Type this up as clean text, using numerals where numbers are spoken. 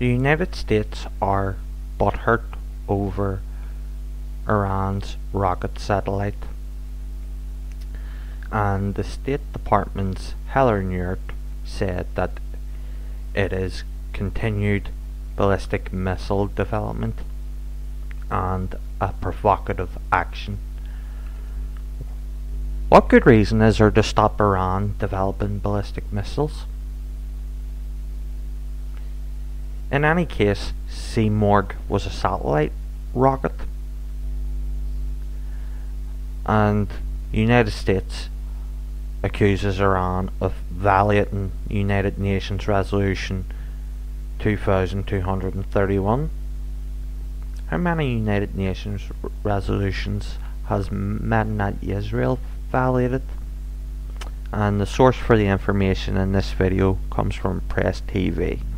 The United States are butthurt over Iran's rocket satellite, and the State Department's Heller Nauert said that it is continued ballistic missile development and a provocative action. What good reason is there to stop Iran developing ballistic missiles? In any case, Simorgh was a satellite rocket, and the United States accuses Iran of violating United Nations Resolution 2231. How many United Nations resolutions has Medinat Israel violated? And the source for the information in this video comes from Press TV.